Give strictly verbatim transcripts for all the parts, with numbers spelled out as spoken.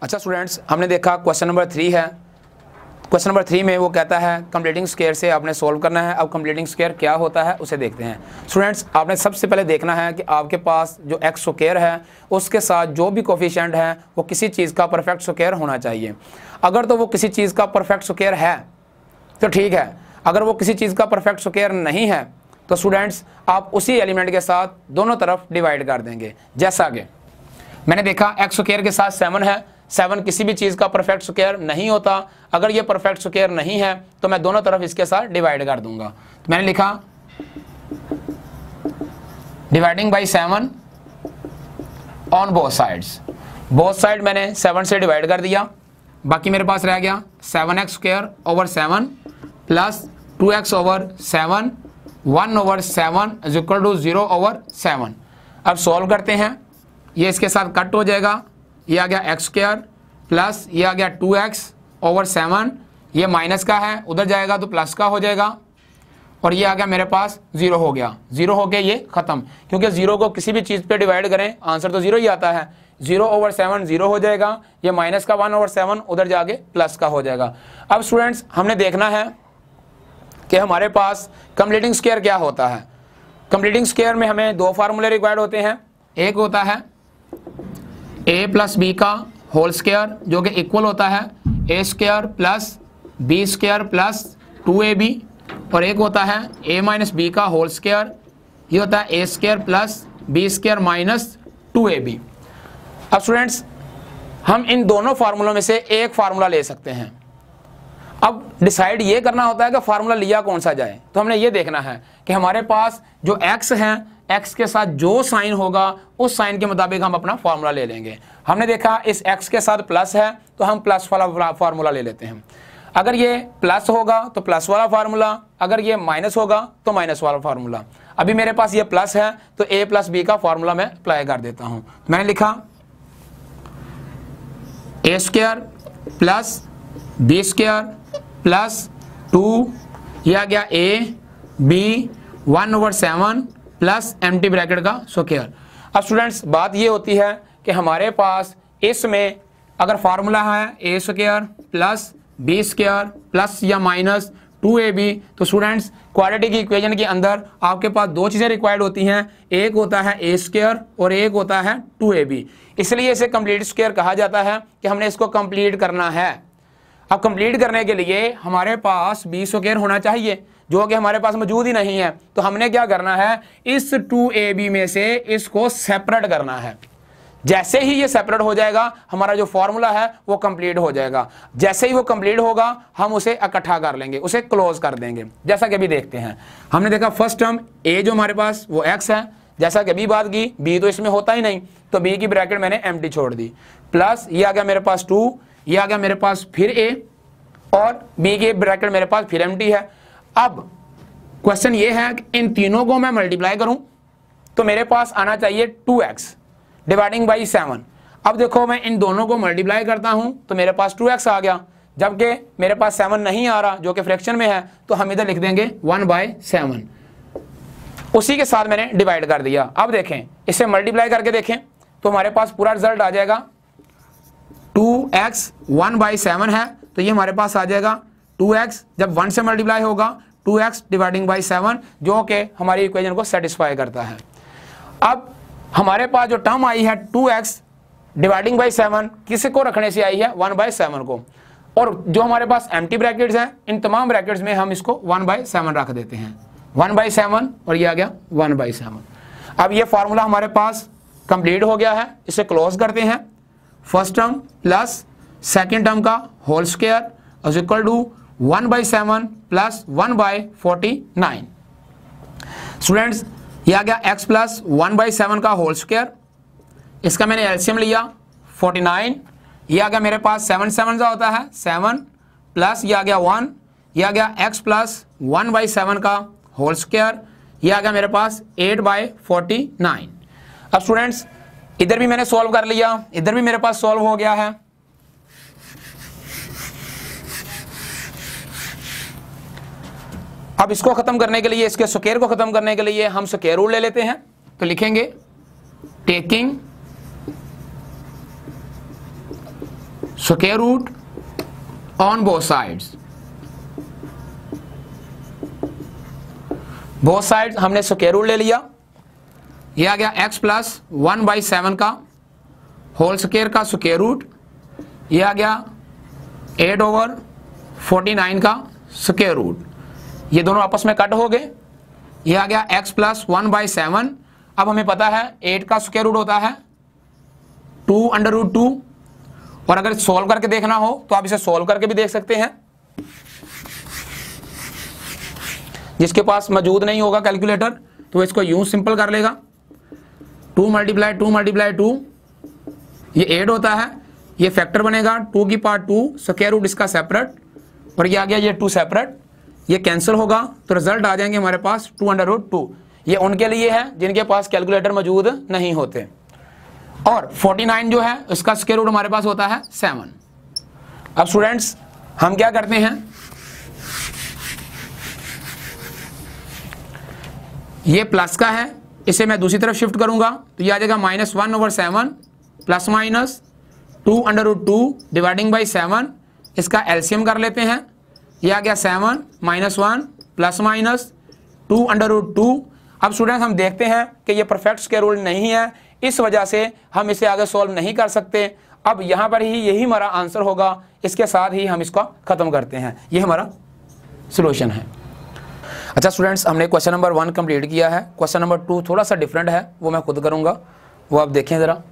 अच्छा स्टूडेंट्स, हमने देखा क्वेश्चन नंबर थ्री है। क्वेश्चन नंबर थ्री में वो कहता है कंप्लीटिंग स्क्वायर से आपने सॉल्व करना है। अब कंप्लीटिंग स्क्वायर क्या होता है उसे देखते हैं। स्टूडेंट्स, आपने सबसे पहले देखना है कि आपके पास जो एक्स स्क्वायर है उसके साथ जो भी कोफिशिएंट है वो किसी चीज़ का परफेक्ट स्क्वायर होना चाहिए। अगर तो वो किसी चीज़ का परफेक्ट स्क्वायर है तो ठीक है, अगर वो किसी चीज़ का परफेक्ट स्क्वायर नहीं है तो स्टूडेंट्स आप उसी एलिमेंट के साथ दोनों तरफ डिवाइड कर देंगे। जैसा कि मैंने देखा एक्स स्क्वायर के साथ सेवन है, सेवन किसी भी चीज़ का परफेक्ट स्क्वायर नहीं होता। अगर ये परफेक्ट स्क्वायर नहीं है तो मैं दोनों तरफ इसके साथ डिवाइड कर दूंगा। तो मैंने लिखा dividing by seven on both sides. Both side मैंने सेवन से डिवाइड कर दिया। बाकी मेरे पास रह गया seven x square over seven plus two x over seven, one over seven is equal to zero over seven. अब सॉल्व करते हैं। ये इसके साथ कट हो जाएगा। ये आ गया एक्स स्क्वायर प्लस ये आ गया टू एक्स ओवर सेवन, ये माइनस का है उधर जाएगा तो प्लस का हो जाएगा, और ये आ गया मेरे पास जीरो हो गया। जीरो हो गया, ये खत्म, क्योंकि जीरो को किसी भी चीज़ पे डिवाइड करें आंसर तो जीरो ही आता है। जीरो ओवर सेवन जीरो हो जाएगा, ये माइनस का वन ओवर सेवन उधर जाके प्लस का हो जाएगा। अब स्टूडेंट्स हमने देखना है कि हमारे पास कंप्लीटिंग स्क्वायर क्या होता है। कंप्लीटिंग स्क्वायर में हमें दो फार्मूले रिक्वायर्ड होते हैं। एक होता है ए प्लस बी का होल स्क्वायर जो कि इक्वल होता है a square plus b square plus two a b, और एक होता है ए माइनस बी का होल स्क्वायर, ये होता है a square plus b square minus two a b. अब स्टूडेंट्स हम इन दोनों फार्मूलों में से एक फार्मूला ले सकते हैं। अब डिसाइड ये करना होता है कि फार्मूला लिया कौन सा जाए। तो हमने ये देखना है कि हमारे पास जो एक्स है, एक्स के साथ जो साइन होगा उस साइन के मुताबिक हम अपना फार्मूला ले लेंगे। हमने देखा इस एक्स के साथ प्लस है तो हम प्लस वाला फार्मूला ले लेते हैं। अगर ये प्लस होगा तो प्लस वाला फार्मूला, अगर ये माइनस होगा तो माइनस वाला फार्मूला। अभी मेरे पास ये प्लस है तो ए प्लस बी का फार्मूला मैं अप्लाई कर देता हूं। मैंने लिखा a square plus b square plus two, ये आ गया a b one over seven plus empty bracket का स्क्वायर। अब स्टूडेंट्स बात ये होती है कि हमारे पास इसमें अगर फार्मूला है a square plus b square plus या माइनस टू ए बी, तो स्टूडेंट्स क्वाड्रेटिक इक्वेशन के अंदर आपके पास दो चीज़ें रिक्वायर्ड होती हैं। एक होता है ए स्क्वायर और एक होता है टू ए बी। इसलिए इसे कंप्लीट स्क्वायर कहा जाता है कि हमने इसको कंप्लीट करना है। अब कंप्लीट करने के लिए हमारे पास बी स्क्वायर होना चाहिए जो कि हमारे पास मौजूद ही नहीं है। तो हमने क्या करना है, इस टू ए बी में से इसको सेपरेट करना है। जैसे ही ये सेपरेट हो जाएगा हमारा जो फॉर्मूला है वो कंप्लीट हो जाएगा। जैसे ही वो कंप्लीट होगा हम उसे इकट्ठा कर लेंगे, उसे क्लोज कर देंगे। जैसा कि अभी देखते हैं, हमने देखा फर्स्ट टर्म ए जो हमारे पास वो एक्स है, जैसा कि अभी बात की बी तो इसमें होता ही नहीं तो बी की ब्रैकेट मैंने एम्प्टी छोड़ दी, प्लस ये आ गया मेरे पास टू, ये आ गया मेरे पास फिर ए, और बी की ब्रैकेट मेरे पास फिर एम्प्टी है। अब क्वेश्चन ये है कि इन तीनों को मैं मल्टीप्लाई करूं तो मेरे पास आना चाहिए two x dividing by seven. अब देखो मैं इन दोनों को मल्टीप्लाई करता हूं तो मेरे पास टू एक्स आ गया, जबकि मेरे पास सेवन नहीं आ रहा जो कि फ्रैक्शन में है, तो हम इधर लिख देंगे वन बाय सेवन। उसी के साथ मैंने डिवाइड कर दिया। अब देखें इसे मल्टीप्लाई करके देखें तो हमारे पास पूरा रिजल्ट आ जाएगा two x one by seven है, तो ये हमारे पास आ जाएगा टू एक्स जब वन से मल्टीप्लाई होगा two x dividing by seven, जो कि हमारी इक्वेशन को सेटिस्फाई करता है। अब हमारे पास जो टर्म आई है two x dividing by seven किसी को रखने से आई है वन बाई सेवन को, और जो हमारे पास एम्प्टी ब्रैकेट्स हैं इन तमाम ब्रैकेट्स में हम इसको वन बाई सेवन रख देते हैं। वन बाई सेवन और ये आ गया वन बाई सेवन। अब ये फार्मूला हमारे पास कंप्लीट हो गया है, इसे क्लोज करते हैं। First term plus second term का whole square is equal to one by seven plus one by forty nine. Students ये आ गया x plus one by seven का होल स्क्वायर, इसका मैंने एलसीएम लिया फोर्टी नाइन, ये आ गया मेरे पास सेवन सेवन का होता है सेवन, प्लस ये आ गया वन, ये आ गया x plus one by seven का होल स्क्वायर, ये आ गया मेरे पास एट बाई फोर्टी नाइन। अब स्टूडेंट्स इधर भी मैंने सॉल्व कर लिया, इधर भी मेरे पास सॉल्व हो गया है। अब इसको खत्म करने के लिए, इसके स्क्वायर को खत्म करने के लिए हम स्क्वायर रूल ले लेते हैं। तो लिखेंगे taking square root on both sides. Both side हमने स्क्वायर रूट ले लिया, ये आ गया x plus one by seven का होल स्क्वायर का स्क्वायर रूट, ये आ गया एट ओवर फोर्टी नाइन का स्क्वायर रूट, ये दोनों आपस में कट हो गए, ये आ गया x plus one by seven. अब हमें पता है एट का स्क्वायर रूट होता है टू अंडर रूट टू, और अगर सॉल्व करके देखना हो तो आप इसे सॉल्व करके भी देख सकते हैं। जिसके पास मौजूद नहीं होगा कैलकुलेटर तो इसको यूं सिंपल कर लेगा, two multiply two multiply two, ये एट होता है, ये फैक्टर बनेगा टू की पावर टू, स्क्वायर रूट इसका सेपरेट, और ये आ गया ये टू सेपरेट, ये कैंसिल होगा तो रिजल्ट आ जाएंगे हमारे पास टू अंडर रूट टू। ये उनके लिए है जिनके पास कैलकुलेटर मौजूद नहीं होते। और फोर्टी नाइन जो है इसका स्क्वायर रूट हमारे पास होता है सेवन। अब स्टूडेंट्स हम क्या करते हैं, ये प्लस का है, इसे मैं दूसरी तरफ शिफ्ट करूंगा तो ये आ जाएगा minus one over seven plus minus two under root two dividing by seven. इसका एलसीएम कर लेते हैं, ये आ गया seven minus one plus minus two under root two. अब स्टूडेंट्स हम देखते हैं कि ये परफेक्ट स्क्वायर रूट नहीं है, इस वजह से हम इसे आगे सॉल्व नहीं कर सकते। अब यहाँ पर ही यही हमारा आंसर होगा, इसके साथ ही हम इसको खत्म करते हैं, ये हमारा सॉल्यूशन है। अच्छा स्टूडेंट्स हमने क्वेश्चन नंबर वन कंप्लीट किया है। क्वेश्चन नंबर टू थोड़ा सा डिफरेंट है, वो मैं खुद करूँगा, वो आप देखें ज़रा।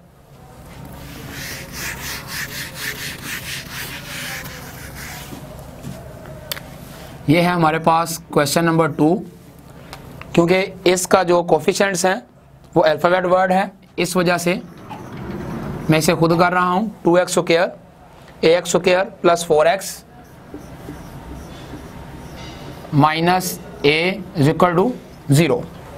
ये है हमारे पास क्वेश्चन नंबर टू। क्योंकि इसका जो कोफिशिएंट्स हैं वो अल्फ़ाबेट वर्ड है, इस वजह से मैं इसे खुद कर रहा हूँ। Two x square a x square plus four x minus a is equal to zero.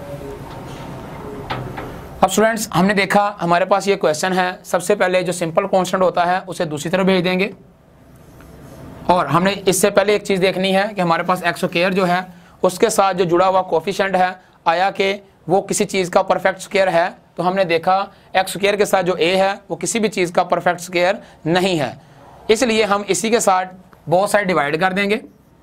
अब स्टूडेंट्स हमने देखा हमारे पास ये क्वेश्चन है, सबसे पहले जो सिंपल कांस्टेंट होता है उसे दूसरी तरफ भेज देंगे, और हमने इससे पहले एक चीज़ देखनी है कि हमारे पास एक्स स्क्वायर जो है उसके साथ जो जुड़ा हुआ कोफिशिएंट है आया कि वो किसी चीज़ का परफेक्ट स्क्वायर है। तो हमने देखा एक्स स्क्वायर के साथ जो ए है वो किसी भी चीज़ का परफेक्ट स्क्वायर नहीं है, इसलिए हम इसी के साथ बोथ साइड डिवाइड कर देंगे।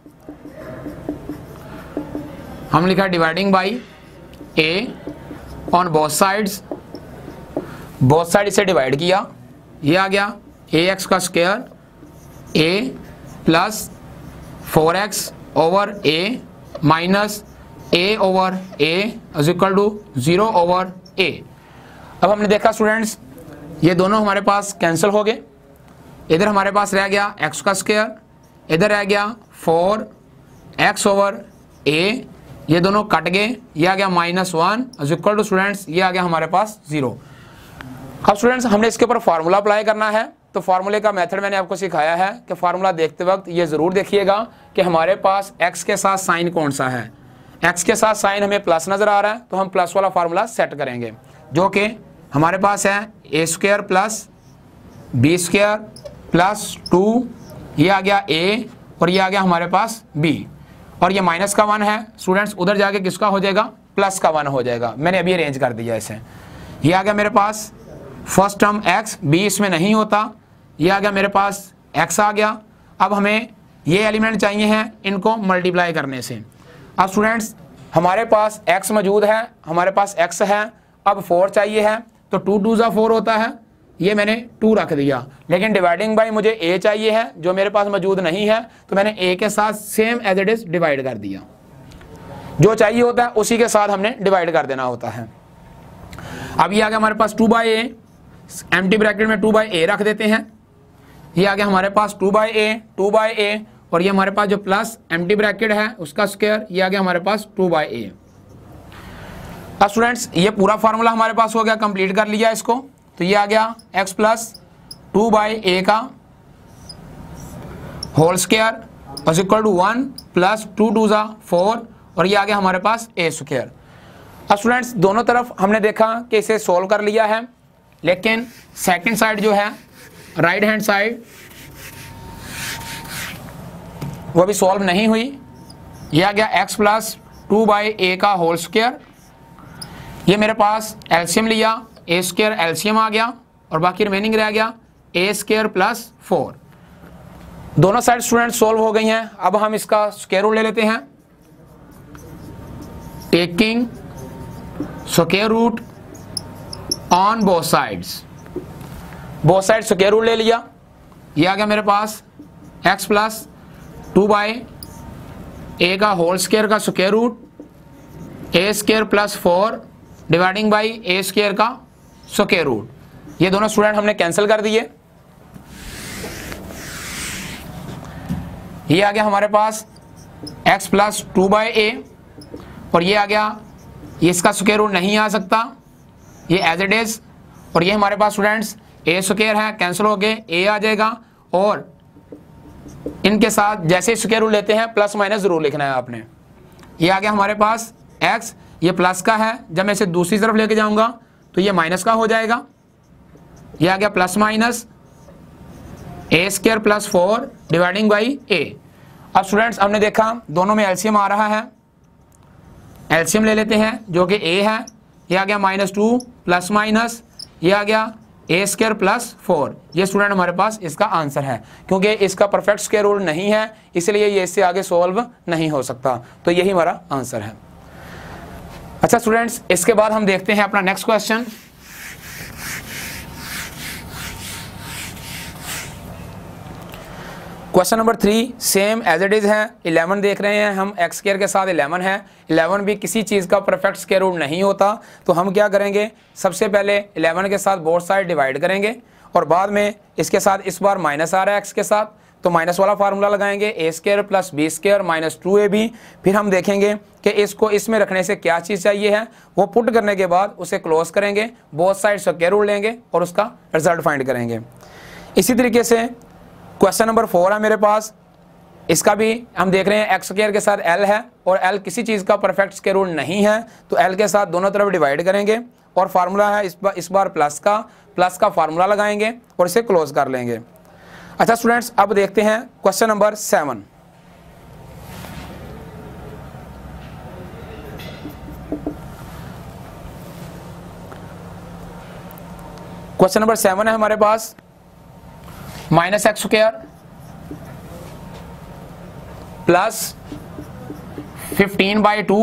हम लिखा dividing by a on both sides, both side इसे डिवाइड किया, ये आ गया ए एक्स का square a plus four x over a minus a over a is equal to zero over a. अब हमने देखा स्टूडेंट्स ये दोनों हमारे पास कैंसिल हो गए, इधर हमारे पास रह गया एक्स का स्क्वायर, इधर रह गया फोर एक्स ओवर ए, ये दोनों कट गए, ये आ गया minus one is equal to students ये आ गया हमारे पास जीरो। अब स्टूडेंट्स हमने इसके ऊपर फार्मूला अप्लाई करना है, तो फार्मूले का मेथड मैंने आपको सिखाया है कि फार्मूला देखते वक्त ये ज़रूर देखिएगा कि हमारे पास x के साथ साइन कौन सा है। x के साथ साइन हमें प्लस नज़र आ रहा है तो हम प्लस वाला फार्मूला सेट करेंगे, जो कि हमारे पास है a square plus b square plus two, ये आ गया a और ये आ गया हमारे पास b, और ये माइनस का वन है स्टूडेंट्स, उधर जाके किसका हो जाएगा प्लस का वन हो जाएगा। मैंने अभी अरेंज कर दिया इसे, ये आ गया मेरे पास फर्स्ट टर्म x, b इसमें नहीं होता, ये आ गया मेरे पास x आ गया। अब हमें ये एलिमेंट चाहिए हैं इनको मल्टीप्लाई करने से। अब स्टूडेंट्स हमारे पास x मौजूद है, हमारे पास x है, अब फोर चाहिए है तो टू टू ज़ा फोर होता है, ये मैंने टू रख दिया, लेकिन डिवाइडिंग बाई मुझे a चाहिए है जो मेरे पास मौजूद नहीं है, तो मैंने a के साथ same as it is divide कर दिया। जो चाहिए होता है उसी के साथ हमने डिवाइड कर देना होता है। अब ये आ गया हमारे पास two by a, empty bracket में टू बाई ए रख देते हैं, ये आ गया हमारे पास two by a two by a, और ये हमारे पास जो प्लस एम्प्टी ब्रैकेट है उसका स्क्वायर, ये आ गया हमारे पास टू बाई ए। अब स्टूडेंट्स ये पूरा फार्मूला हमारे पास हो गया, कंप्लीट कर लिया इसको, तो ये आ गया x plus two by a का whole square is equal to one plus two two ज़ा फोर, और ये आ गया हमारे पास ए स्क्वायर। अब स्टूडेंट्स दोनों तरफ हमने देखा कि इसे सोल्व कर लिया है, लेकिन सेकंड साइड जो है राइट हैंड साइड वो भी सॉल्व नहीं हुई। ये आ गया x plus two by a का होल स्क्वायर, ये मेरे पास एलसीएम लिया, ए स्क्वायर एलसीएम आ गया, और बाकी रिमेनिंग रह गया ए स्क्वायर प्लस फोर। दोनों साइड स्टूडेंट सोल्व हो गई हैं। अब हम इसका स्क्वायर रूट ले लेते हैं। Taking square root on both sides, both side square root ले लिया। ये आ गया मेरे पास x plus two by a का होल स्क्वायर का square root a square plus four dividing by a square का स्क्वायर रूट। ये दोनों स्टूडेंट हमने कैंसिल कर दिए। ये आ गया हमारे पास x plus two by a और ये आ गया, ये इसका स्क्वायर रूट नहीं आ सकता, ये एज इट इज। और ये हमारे पास स्टूडेंट्स ए स्क्वायर है, कैंसिल हो गए, ए आ जाएगा। और इनके साथ जैसे स्क्वायर रूट लेते हैं प्लस माइनस जरूर लिखना है आपने। ये आ गया हमारे पास x, ये प्लस का है, जब मैं इसे दूसरी तरफ लेके जाऊंगा तो ये माइनस का हो जाएगा। ये आ गया plus minus a square plus four dividing by a. अब स्टूडेंट्स हमने देखा दोनों में एलसीएम आ रहा है, एलसीएम ले लेते हैं जो कि a है। ये आ गया माइनस टू प्लस माइनस, ये आ गया ए स्क्वायर प्लस फोर। ये स्टूडेंट हमारे पास इसका आंसर है, क्योंकि इसका परफेक्ट स्क्वायर रूट नहीं है इसलिए ये इससे आगे सॉल्व नहीं हो सकता। तो यही हमारा आंसर है। अच्छा स्टूडेंट्स, इसके बाद हम देखते हैं अपना next question. Question number three same as it is है। इलेवन देख रहे हैं हम, एक्स स्क्वायर के साथ इलेवन है। इलेवन भी किसी चीज़ का परफेक्ट स्क्वायर रूट नहीं होता, तो हम क्या करेंगे, सबसे पहले इलेवन के साथ बोथ साइड डिवाइड करेंगे और बाद में इसके साथ इस बार माइनस आ रहा है एक्स के साथ, तो माइनस वाला फार्मूला लगाएंगे, a square plus b square minus two a b. फिर हम देखेंगे कि इसको इसमें रखने से क्या चीज़ चाहिए है, वो पुट करने के बाद उसे क्लोज करेंगे, बोथ साइड स्क्वायर रूट लेंगे और उसका रिजल्ट फाइंड करेंगे। इसी तरीके से क्वेश्चन नंबर फोर है मेरे पास, इसका भी हम देख रहे हैं एक्स स्क्वायर के साथ एल है और एल किसी चीज़ का परफेक्ट स्क्वायर रूट नहीं है, तो एल के साथ दोनों तरफ डिवाइड करेंगे और फार्मूला है इस बार इस बार प्लस का, प्लस का फार्मूला लगाएंगे और इसे क्लोज कर लेंगे। अच्छा स्टूडेंट्स, अब देखते हैं question number seven. Question number seven है हमारे पास, minus x square plus fifteen by two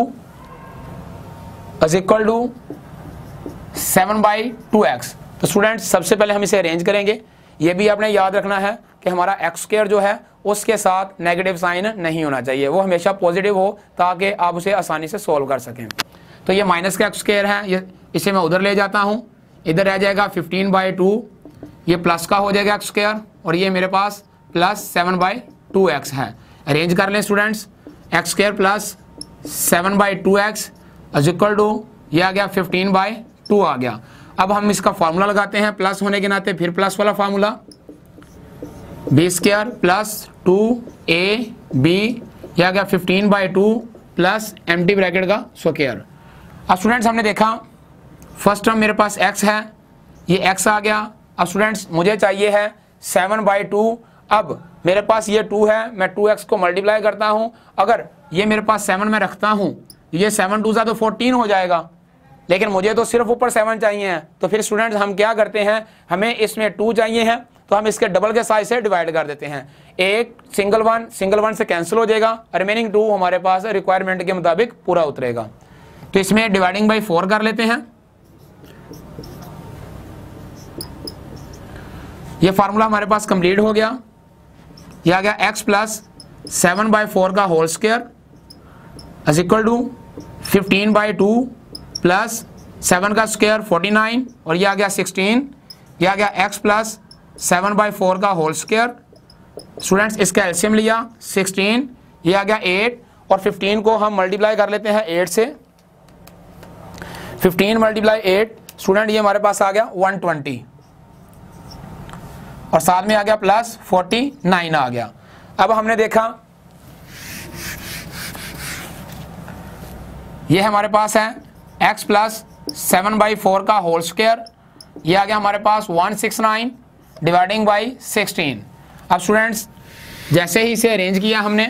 is equal to seven by two x. तो स्टूडेंट्स सबसे पहले हम इसे अरेंज करेंगे। ये भी आपने याद रखना है कि हमारा एक्स स्क्वायर जो है उसके साथ नेगेटिव साइन नहीं होना चाहिए, वो हमेशा पॉजिटिव हो ताकि आप उसे आसानी से सॉल्व कर सकें। तो ये माइनस का एक्स स्क्वायर है, ये इसे मैं उधर ले जाता हूँ, इधर रह जाएगा फिफ्टीन बाई टू, ये प्लस का हो जाएगा एक्स स्क्वायर और ये मेरे पास plus seven by two x है। अरेंज कर लें students, x square plus seven by two x is equal to, ये आ गया फिफ्टीन बाई टू आ गया। अब हम इसका फार्मूला लगाते हैं, प्लस होने के नाते फिर प्लस वाला formula, b square plus two a b, ये आ गया fifteen by two plus empty bracket का स्क्वायर। अब स्टूडेंट्स हमने देखा फर्स्ट टर्म मेरे पास x है, ये x आ गया। अब स्टूडेंट्स मुझे चाहिए है सेवन बाई टू। अब मेरे पास ये टू है, मैं टू एक्स को मल्टीप्लाई करता हूँ, अगर ये मेरे पास सेवन में रखता हूँ, ये सेवन टू सा तो फोर्टीन हो जाएगा, लेकिन मुझे तो सिर्फ ऊपर सेवन चाहिए है। तो फिर स्टूडेंट्स हम क्या करते हैं, हमें इसमें टू चाहिए है तो हम इसके डबल के साइज से डिवाइड कर देते हैं। एक सिंगल वन सिंगल वन से कैंसिल हो जाएगा, रिमेनिंग टू हमारे पास रिक्वायरमेंट के मुताबिक पूरा उतरेगा। तो इसमें डिवाइडिंग बाई फोर कर लेते हैं। ये फार्मूला हमारे पास कंप्लीट हो गया। ये आ गया x plus seven by four का whole square is equal to fifteen by two plus seven का स्क्वायर फोर्टी नाइन और ये आ गया सिक्सटीन। ये आ गया x plus seven by four का होल स्क्वायर। स्टूडेंट्स इसका एलसीएम लिया सिक्सटीन, ये आ गया एट और फिफ्टीन को हम मल्टीप्लाई कर लेते हैं एट से। फिफ्टीन मल्टीप्लाई एट स्टूडेंट ये हमारे पास आ गया वन ट्वेंटी और साथ में आ गया प्लस फोर्टी नाइन आ गया। अब हमने देखा ये हमारे पास है x plus seven by four का होल स्क्वायर, ये आ गया हमारे पास one six nine dividing by sixteen. अब स्टूडेंट्स जैसे ही इसे अरेंज किया हमने,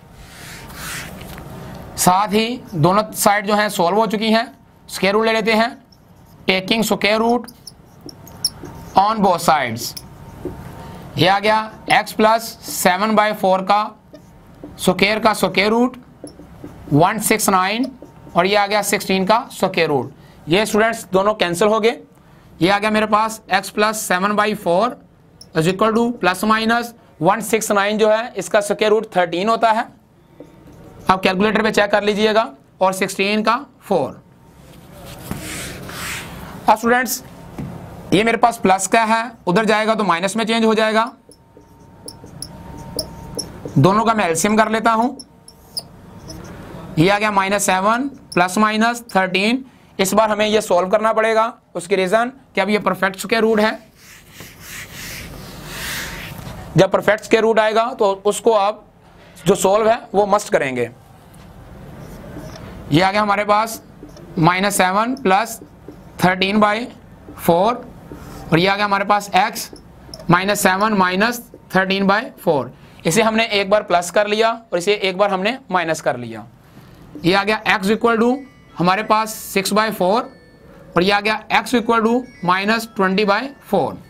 साथ ही दोनों साइड जो है सॉल्व हो चुकी हैं। स्क्वायर रूट ले लेते हैं, taking square root on both sides ये आ गया x plus seven by four का स्क्वायर का square root one six nine और ये आ गया सिक्सटीन का स्क्वायर रूट। ये स्टूडेंट्स दोनों कैंसिल हो गए। ये आ गया मेरे पास x plus seven by four is equal to plus minus one six nine जो है इसका स्क्वायर रूट थर्टीन होता है। आप कैलकुलेटर पे चेक कर लीजिएगा और सिक्सटीन का फोर। अब स्टूडेंट्स ये मेरे पास प्लस का है, उधर जाएगा तो माइनस में चेंज हो जाएगा। दोनों का मैं एलसीएम कर लेता हूं। ये आ गया minus seven plus minus thirteen. इस बार हमें ये सॉल्व करना पड़ेगा। उसकी रीजन कि अब ये परफेक्ट स्क्वायर रूट है। जब परफेक्ट स्क्वायर रूट आएगा तो उसको आप जो सॉल्व है वो मस्ट करेंगे। ये आ गया हमारे पास minus seven plus thirteen by four और ये आ गया हमारे पास x minus seven minus thirteen by four. इसे हमने एक बार प्लस कर लिया और इसे एक बार हमने माइनस कर लिया। ये आ गया x इक्वल टू हमारे पास सिक्स बाई फोर और ये आ गया x equal to minus twenty by four.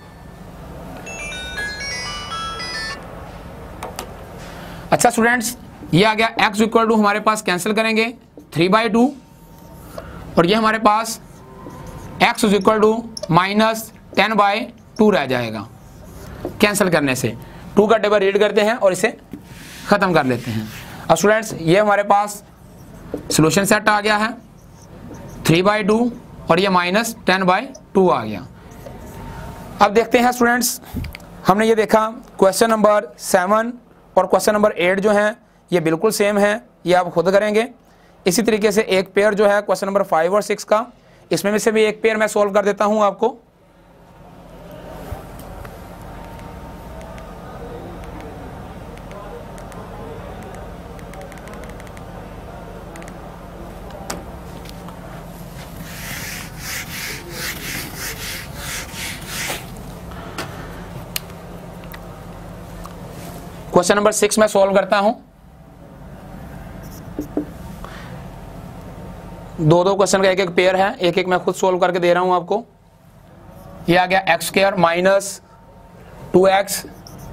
अच्छा स्टूडेंट्स ये आ गया x इक्वल टू हमारे पास कैंसिल करेंगे थ्री बाई टू और ये हमारे पास x is equal to minus ten by two रह जाएगा कैंसिल करने से। टू का टेबल रीड करते हैं और इसे ख़त्म कर लेते हैं। अब स्टूडेंट्स ये हमारे पास सॉल्यूशन सेट आ गया है थ्री बाई टू और ये माइनस टेन बाई टू आ गया। अब देखते हैं स्टूडेंट्स, हमने ये देखा क्वेश्चन नंबर सेवन और क्वेश्चन नंबर एट जो हैं ये बिल्कुल सेम है, ये आप खुद करेंगे। इसी तरीके से एक पेयर जो है क्वेश्चन नंबर फाइव और सिक्स का, इसमें में से भी एक पेयर मैं सॉल्व कर देता हूं आपको। क्वेश्चन नंबर सिक्स में सॉल्व करता हूं। दो दो क्वेश्चन का एक एक पेयर है, एक एक मैं खुद सॉल्व करके दे रहा हूं आपको। ये आ गया x square minus two x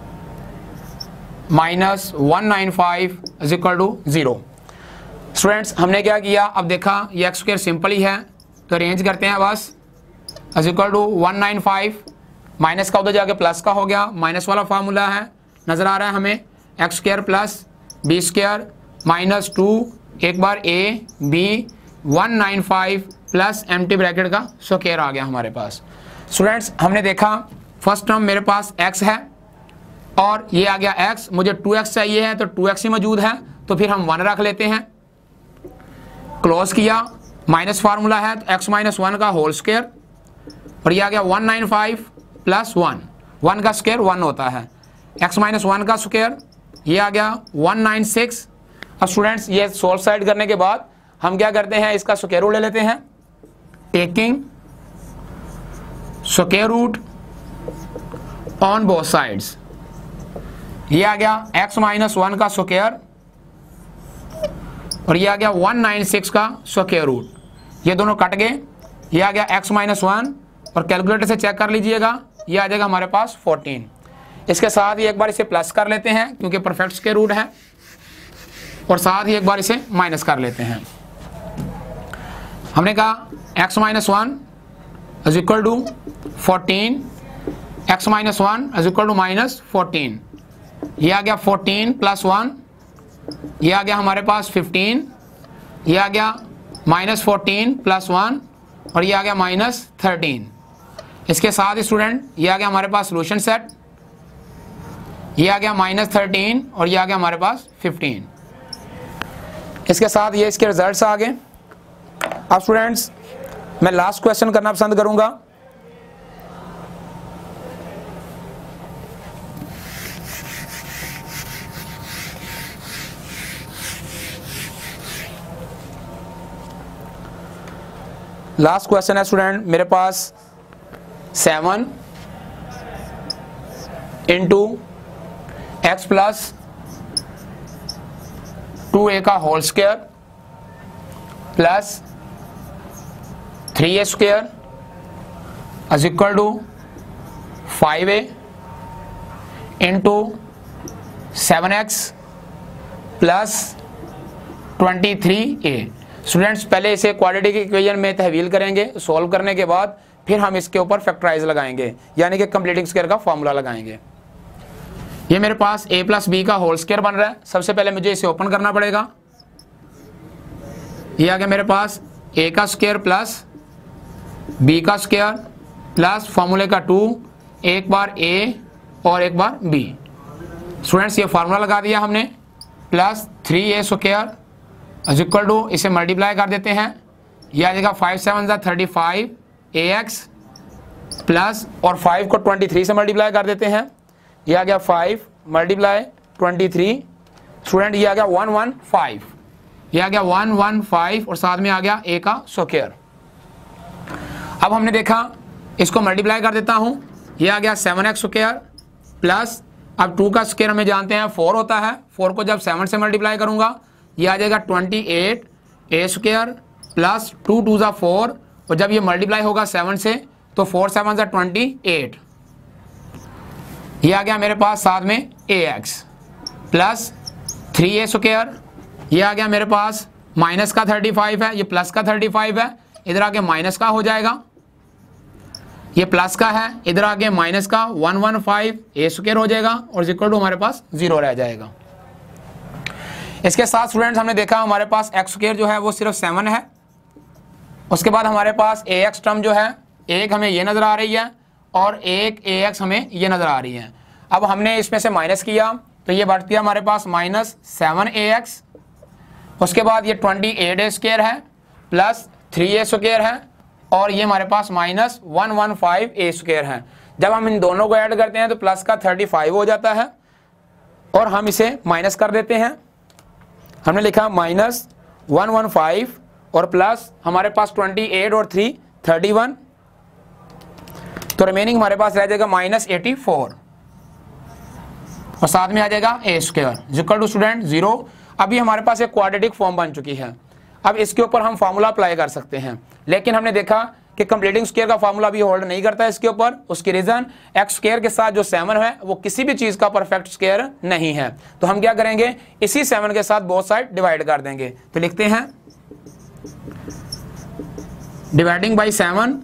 minus one nine five is equal to zero. Students हमने क्या किया, अब देखा ये एक्स स्क्वायर सिंपल ही है तो अरेंज करते हैं बस। Is equal to one nine five minus का उधर जाके प्लस का हो गया, माइनस वाला फार्मूला है नजर आ रहा है हमें। X square plus b square minus two एक बार a b one nine five plus empty bracket का स्क्वायर आ गया हमारे पास। स्टूडेंट्स हमने देखा फर्स्ट टर्म मेरे पास x है और ये आ गया x, मुझे टू एक्स चाहिए है तो टू एक्स ही मौजूद है तो फिर हम वन रख लेते हैं। क्लोज किया, माइनस फार्मूला है तो x माइनस वन का होल स्क्वायर और ये आ गया one nine five plus one, one का स्क्वायर वन होता है। x माइनस वन का स्क्वायर ये आ गया वन नाइन सिक्स। अब स्टूडेंट्स ये सोल्व साइड करने के बाद हम क्या करते हैं, इसका स्क्वायर रूट ले लेते हैं। Taking square root on both sides, ये आ गया x माइनस वन का स्क्वायर और ये आ गया वन नाइन सिक्स का स्क्वायर रूट। ये दोनों कट गए, ये आ गया x माइनस वन और कैलकुलेटर से चेक कर लीजिएगा, ये आ जाएगा हमारे पास फोर्टीन। इसके साथ ही एक बार इसे प्लस कर लेते हैं क्योंकि परफेक्ट स्क्वायर रूट है और साथ ही एक बार इसे माइनस कर लेते हैं। हमने कहा x minus one is equal to fourteen, x minus one is equal to minus fourteen. ये आ गया फोर्टीन प्लस वन, ये आ गया हमारे पास फिफ्टीन, ये आ गया माइनस फोर्टीन प्लस वन और ये आ गया माइनस थर्टीन। इसके साथ ही स्टूडेंट ये आ गया हमारे पास सॉल्यूशन सेट, ये आ गया माइनस थर्टीन और ये आ गया हमारे पास फिफ्टीन। इसके साथ ये इसके रिजल्ट्स आ गए। अब स्टूडेंट्स मैं लास्ट क्वेश्चन करना पसंद करूंगा। लास्ट क्वेश्चन है स्टूडेंट मेरे पास seven into x plus two a का whole square plus three a square is equal to five a into seven x plus twenty three a. Students पहले इसे क्वाड्रेटिक इक्वेशन में तहवील करेंगे, सॉल्व करने के बाद फिर हम इसके ऊपर फैक्टराइज लगाएंगे, यानी कि कंप्लीटिंग स्क्वायर का फॉर्मूला लगाएंगे। ये मेरे पास a प्लस बी का होल स्क्वायर बन रहा है। सबसे पहले मुझे इसे ओपन करना पड़ेगा। ये आ गया मेरे पास a का स्क्वायर प्लस b का स्क्वायर प्लस फॉर्मूले का टू, एक बार a और एक बार b। स्टूडेंट्स ये फार्मूला लगा दिया हमने, plus three a square is equal to, इसे मल्टीप्लाई कर देते हैं, ये आ जाएगा फाइव सेवन ज़ा thirty five a x plus और फाइव को ट्वेंटी थ्री से मल्टीप्लाई कर देते हैं, ये आ गया five multiply twenty three. Student ये आ गया वन वन फाइव, ये आ गया वन वन फाइव और साथ में आ गया ए का स्क्वायर। अब हमने देखा, इसको मल्टीप्लाई कर देता हूं, ये आ गया सेवन एक्स स्क्वायर प्लस, अब टू का स्क्वायर हमें जानते हैं फोर होता है, फोर को जब सेवन से मल्टीप्लाई करूंगा ये आ जाएगा twenty eight a square plus two two ज़ा फोर, और जब ये मल्टीप्लाई होगा सेवन से तो फोर सेवन ज़ा ट्वेंटी एट, ये आ गया मेरे पास साथ में a x plus three a square, ये आ गया मेरे पास माइनस का थर्टी फाइव है, ये प्लस का थर्टी फाइव है, इधर आके माइनस का हो जाएगा, ये प्लस का है, इधर आके माइनस का one one five a square हो जाएगा और इक्वल टू हमारे पास जीरो रह जाएगा। इसके साथ स्टूडेंट्स हमने देखा हमारे पास एक्स स्क्वायर जो है वो सिर्फ सेवन है। उसके बाद हमारे पास ए एक्स टर्म जो है, एक हमें ये नज़र आ रही है और एक ए एक्स हमें ये नज़र आ रही है। अब हमने इसमें से माइनस किया तो ये बढ़ गया हमारे पास माइनस सेवन ए एक्स, उसके बाद ये ट्वेंटी एट ए स्क्वायर है प्लस थ्री ए स्क्वायर है और ये हमारे पास minus one one five a square है। जब हम इन दोनों को ऐड करते हैं तो प्लस का थर्टी फाइव हो जाता है और हम इसे माइनस कर देते हैं। हमने लिखा माइनस वन वन फाइव और प्लस हमारे पास ट्वेंटी एट और थ्री थर्टी वन, तो रिमेनिंग हमारे पास रह जाएगा माइनस एटी फोर और साथ में आ जाएगा a square equal to student zero. अभी हमारे पास एक क्वाड्रेटिक फॉर्म बन चुकी है। अब इसके ऊपर हम फार्मूला अप्लाई कर सकते हैं, लेकिन हमने देखा कि कंप्लीटिंग स्क्वायर का फार्मूला भी होल्ड नहीं करता है इसके ऊपर। उसकी रीजन एक्स स्क्वायर के साथ जो सेवन है वो किसी भी चीज का परफेक्ट स्क्वायर नहीं है, तो हम क्या करेंगे, इसी सेवन के साथ बोथ साइड डिवाइड कर देंगे। तो लिखते हैं dividing by seven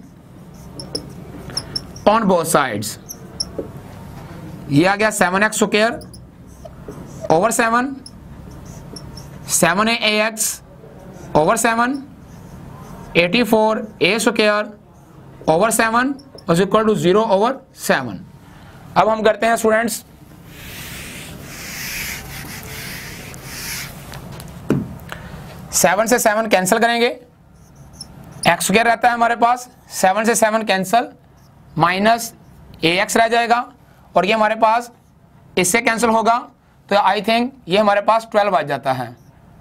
on both sides, ये आ गया seven x square over seven, seven a x over seven, eighty four a square over seven is equal to zero over seven. अब हम करते हैं स्टूडेंट्स, सेवन से सेवन कैंसिल करेंगे, x square रहता है हमारे पास, सेवन से seven cancel, minus a x रह जाएगा और ये हमारे पास इससे कैंसिल होगा तो आई थिंक ये हमारे पास ट्वेल्व आ जाता है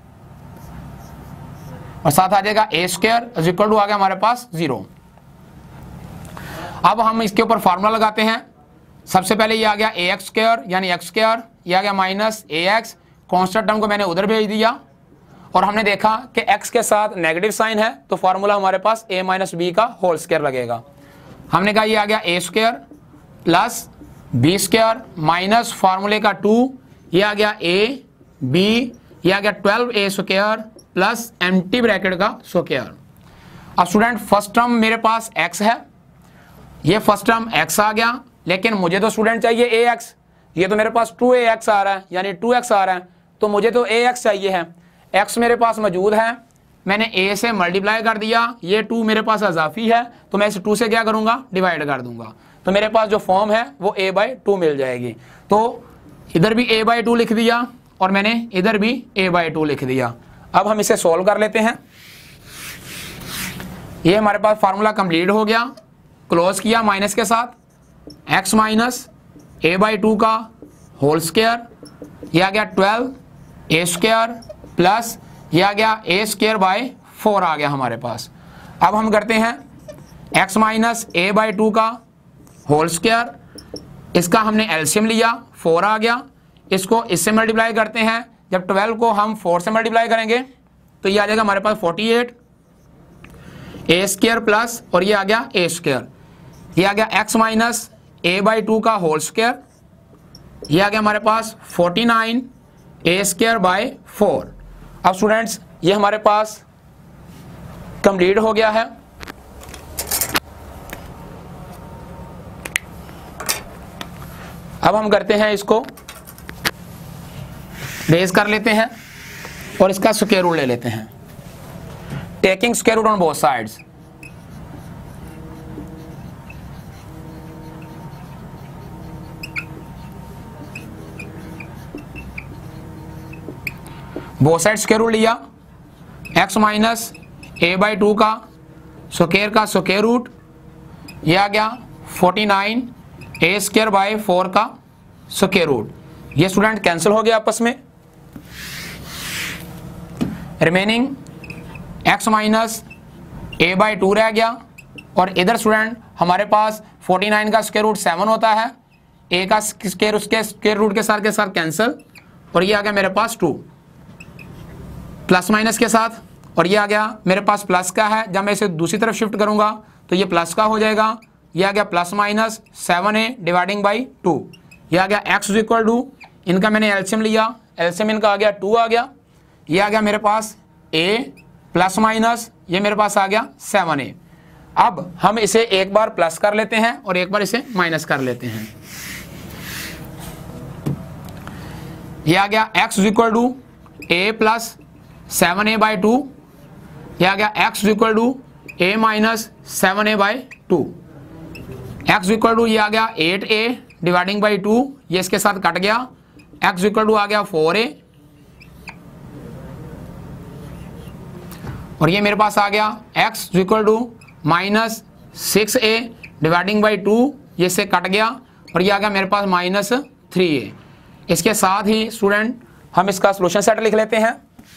और साथ आ जाएगा a square is equal to आ गया हमारे पास जीरो। अब हम इसके ऊपर फार्मूला लगाते हैं। सबसे पहले ये आ गया ए एक्स स्क्वायर यानी एक्स स्क्वायर, ये आ गया minus a x, constant term को मैंने उधर भेज दिया और हमने देखा कि x के साथ नेगेटिव साइन है तो फार्मूला हमारे पास a माइनस बी का होल स्क्वायर लगेगा। हमने कहा ये आ गया a square plus b square minus फार्मूले का टू, ये आ गया ए बी, ये आ गया twelve a square plus empty bracket का स्क्वायर। अब स्टूडेंट फर्स्ट टर्म मेरे पास x है, ये फर्स्ट टर्म x आ गया, लेकिन मुझे तो स्टूडेंट चाहिए ए एक्स, ये तो मेरे पास टू ए एक्स आ रहा है यानी टू एक्स आ रहा है, तो मुझे तो ए एक्स चाहिए है। x मेरे पास मौजूद है, मैंने a से मल्टीप्लाई कर दिया, ये टू मेरे पास अजाफी है तो मैं इस टू से क्या करूंगा, डिवाइड कर दूंगा, तो मेरे पास जो फॉर्म है वो a बाई टू मिल जाएगी। तो इधर भी a बाई टू लिख दिया और मैंने इधर भी a बाई टू लिख दिया। अब हम इसे सॉल्व कर लेते हैं। ये हमारे पास फार्मूला कंप्लीट हो गया, क्लोज किया माइनस के साथ, x minus a by two का होल स्क्वायर, ये आ गया ट्वेल्व ए स्क्वायर प्लस ये आ गया ए स्क्वायर बाई फोर आ गया हमारे पास। अब हम करते हैं x minus a by two का होल स्क्वायर, इसका हमने एलसीएम लिया, फोर आ गया, इसको इससे मल्टीप्लाई करते हैं, जब ट्वेल्व को हम फोर से मल्टीप्लाई करेंगे तो ये आ जाएगा हमारे पास forty eight a square plus और ये आ गया ए स्क्वायर, ये आ गया x minus a by two का होल स्क्वायर ये आ गया हमारे पास forty nine a square by four. अब स्टूडेंट्स ये हमारे पास कंप्लीट हो गया है। अब हम करते हैं इसको रेज कर लेते हैं और इसका स्क्वायर रूट ले लेते हैं, taking square root on both sides. Both side square root लिया, x minus a by two का स्क्वायर का स्क्वायर रूट, ये आ गया forty nine a square by four का स्क्वायर रूट। ये स्टूडेंट कैंसिल हो गया आपस में, remaining x minus a by two रह गया। और इधर स्टूडेंट हमारे पास फोर्टी नाइन का स्क्वायर रूट सेवन होता है, a का स्क्वायर उसके स्क्वायर रूट के साथ के साथ कैंसिल, और ये आ गया मेरे पास टू प्लस माइनस के साथ, और ये आ गया मेरे पास प्लस का है। जब मैं इसे दूसरी तरफ शिफ्ट करूंगा तो ये प्लस का हो जाएगा, ये आ गया plus minus seven a dividing by two. ये आ गया x इक्वल टू, इनका मैंने एलसीएम लिया, एलसीएम इनका आ गया टू आ गया। ये आ गया मेरे पास a प्लस माइनस, ये मेरे पास आ गया सेवन ए। अब हम इसे एक बार प्लस कर लेते हैं और एक बार इसे माइनस कर लेते हैं। ये आ गया x equal to a plus seven a by two, ये आ गया x equal to a minus seven a by two. x equal to ये आ गया eight a dividing by two, ये इसके साथ कट गया, x इक्वल टू आ गया फोर ए, और ये मेरे पास आ गया x equal to minus six a dividing by two, ये से कट गया, और ये आ गया मेरे पास माइनस थ्री ए। इसके साथ ही स्टूडेंट हम इसका सोल्यूशन सेट लिख लेते हैं।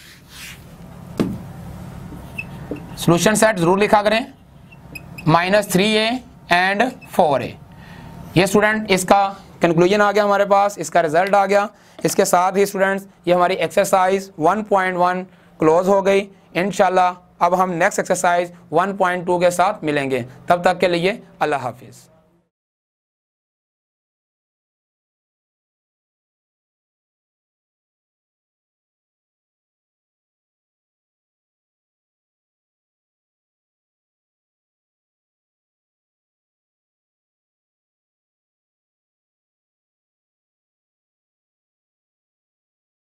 सोल्यूशन सेट जरूर लिखा करें, minus three a and four a. ये स्टूडेंट इसका कंक्लूजन आ गया हमारे पास, इसका रिजल्ट आ गया। इसके साथ ही स्टूडेंट्स ये हमारी exercise one point one close हो गई। इंशाल्लाह अब हम next exercise one point two के साथ मिलेंगे, तब तक के लिए अल्लाह हाफिज़।